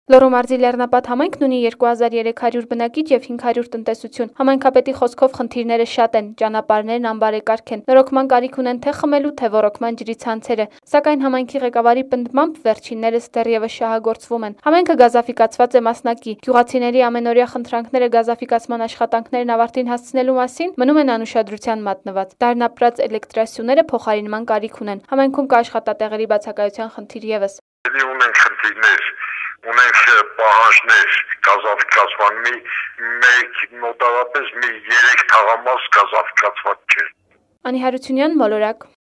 Լոռու մարզի Լեռնապատ համայնքն ունի 2300 բնակիչ և 500 տնտեսություն։ Համայնքապետի խոսքով խնդիրները շատ են, ճանապարհներն անբարեկարգ են, նորոգման կարիք ունեն թե խմելու, թե ոռոգման ջրի ցանցերը, սակայն համայնքի ղեկավարի պնդմամբ վերջիններս դեռևս շահագործվում են։ Համայնքը գազաֆիկացված է մասնակի։ Գյուղացիների ամենօրյա խնդրանքները գազաֆիկացման աշխատանքներն ավարտին հասցնելու մասին մնում են անուշադրության մատնված։ Դարնապրած էլեկտրասյուները փոխարինման կարիք ունեն։ Համայնքում կա աշխատատեղերի բացակայության խնդիր ևս։ Ունենք խնդիրներ, ունենք պահանջներ գազաֆիկացման մոտավորապես մի 3 թաղամաս գազաֆիկացված չէ։ Անի Հարությունյան, Մոլորակ։